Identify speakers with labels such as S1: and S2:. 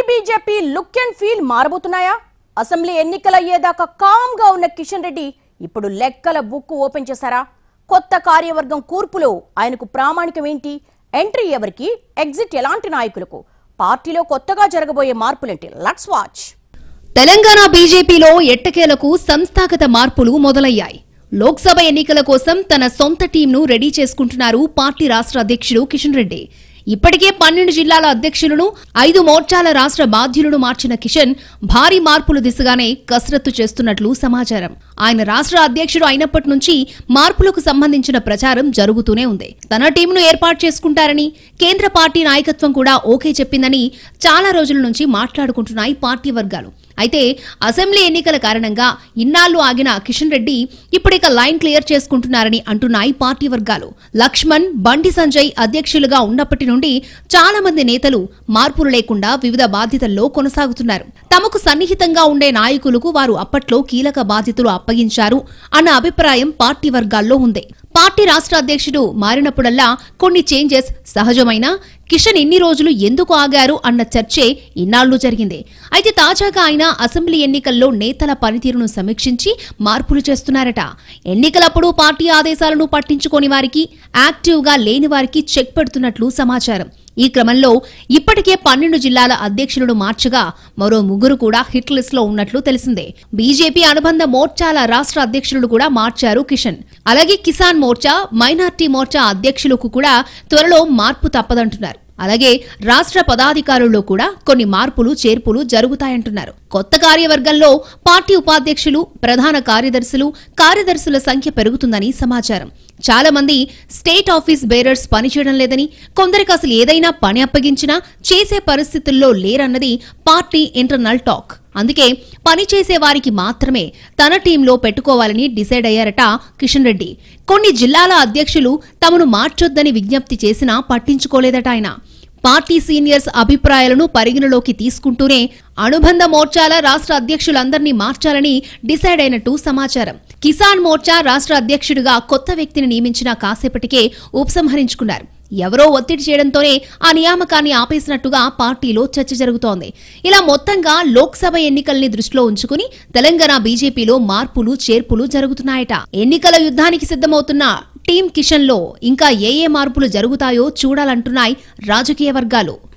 S1: BJP look and feel మారబోతున్నాయా? Assembly ఎన్నికలయ్యేదాకా calm గా ఉన్న కిషన్ రెడ్డి ఇప్పుడు లెక్కల బుక్ ఓపెన్ చేశారా? కొత్త కార్యవర్గం కూర్పులో ఆయనకు ప్రామాణికం ఏంటి? ఎంట్రీ ఎవరికి, ఎగ్జిట్ ఎలాంటి నాయకులకు? పార్టీలో కొత్తగా జరగబోయే మార్పులేంటి? Let's watch.
S2: తెలంగాణ బీజేపీలో ఎట్టకేలకు సంస్థాగత మార్పులు మొదలయ్యాయి. లోక్సభ ఎన్నికల కోసం తన సొంత టీంను రెడీ చేసుకుంటున్నారు పార్టీ రాష్ట్ర అధ్యక్షుడు కిషన్ రెడ్డి. ఇప్పటికే 12 జిల్లాల అధ్యక్షులను, 5 మోర్చాల రాష్ట్ర బాధ్యులను మార్చిన కిషన్ భారీ మార్పుల దిశగానే కసరత్తు చేస్తున్నట్లు సమాచారం. ఆయన రాష్ట్ర అధ్యక్షుడు అయినప్పటి నుంచి మార్పులకు సంబంధించిన ప్రచారం జరుగుతూనే ఉంది. తన టీంను ఏర్పాటు చేసుకుంటారని, కేంద్ర పార్టీ నాయకత్వం కూడా ఓకే చెప్పిందని చాలా రోజుల నుంచి మాట్లాడుకుంటున్నాయి పార్టీ వర్గాలు. అయితే అసెంబ్లీ ఎన్నికల కారణంగా ఇన్నాళ్లు ఆగిన కిషన్ రెడ్డి ఇప్పుడిక లైన్ క్లియర్ చేసుకుంటున్నారని అంటున్నాయి పార్టీ వర్గాలు. లక్ష్మణ్, బండి సంజయ్ అధ్యక్షులుగా ఉన్నప్పటి నుండి చాలా మంది నేతలు మార్పులు లేకుండా వివిధ బాధ్యతల్లో కొనసాగుతున్నారు. తమకు సన్నిహితంగా ఉండే నాయకులకు వారు అప్పట్లో కీలక బాధ్యతలు అప్పగించారు అన్న అభిప్రాయం పార్టీ వర్గాల్లో ఉంది. పార్టీ రాష్ట్ర అధ్యక్షుడు మారినప్పుడల్లా కొన్ని చేంజెస్ సహజమైన కిషన్ ఇన్ని రోజులు ఎందుకు ఆగారు అన్న చర్చే ఇన్నాళ్లు జరిగింది. అయితే తాజాగా ఆయన అసెంబ్లీ ఎన్నికల్లో నేతల పనితీరును సమీక్షించి మార్పులు చేస్తున్నారట. ఎన్నికలప్పుడు పార్టీ ఆదేశాలను పట్టించుకోని వారికి, యాక్టివ్గా లేని వారికి చెక్ పెడుతున్నట్లు సమాచారం. ఈ క్రమంలో ఇప్పటికే 12 జిల్లాల అధ్యక్షులను మార్చగా మరో 3 కూడా హిట్ లిస్ట్ లో ఉన్నట్లు తెలిసిందే. బీజేపీ అనుబంధ మోర్చాల రాష్ట్ర అధ్యక్షులను కూడా మార్చారు కిషన్. అలాగే కిసాన్ మోర్చా, మైనార్టీ మోర్చా అధ్యక్షులకు కూడా త్వరలో మార్పు తప్పదంటున్నారు. అలాగే రాష్ట్ర పదాధికారుల్లో కూడా కొన్ని మార్పులు, చేర్పులు జరుగుతాయంటున్నారు. కొత్త కార్యవర్గంలో పార్టీ ఉపాధ్యక్షులు, ప్రధాన కార్యదర్శుల సంఖ్య పెరుగుతుందని సమాచారం. చాలా మంది స్టేట్ ఆఫీస్ బేరర్స్ పనిచేయడం లేదని, కొందరికి అసలు ఏదైనా పని అప్పగించినా చేసే పరిస్థితుల్లో లేరన్నది పార్టీ ఇంటర్నల్ టాక్. అందుకే పనిచేసే వారికి మాత్రమే తన టీంలో పెట్టుకోవాలని డిసైడ్ అయ్యారట కిషన్ రెడ్డి. కొన్ని జిల్లాల అధ్యక్షులు తమను మార్చొద్దని విజ్ఞప్తి చేసినా పట్టించుకోలేదట ఆయన. పార్టీ సీనియర్స్ అభిప్రాయాలను పరిగణలోకి తీసుకుంటూనే అనుబంధ మోర్చాల రాష్ట్ర అధ్యక్షులందరినీ మార్చాలని డిసైడ్ అయినట్టు సమాచారం. కిసాన్ మోర్చా రాష్ట్ర అధ్యక్షుడిగా కొత్త వ్యక్తిని నియమించిన కాసేపటికే ఉపసంహరించుకున్నారు. ఎవరో ఒత్తిడి చేయడంతోనే ఆ నియామకాన్ని ఆపేసినట్టుగా పార్టీలో చర్చ జరుగుతోంది. ఇలా మొత్తంగా లోక్సభ ఎన్నికల్ని దృష్టిలో ఉంచుకుని తెలంగాణ బీజేపీలో మార్పులు, చేర్పులు జరుగుతున్నాయట. ఎన్నికల యుద్ధానికి సిద్ధమవుతున్న టీం కిషన్ లో ఇంకా ఏ మార్పులు జరుగుతాయో చూడాలంటున్నాయి రాజకీయ వర్గాలు.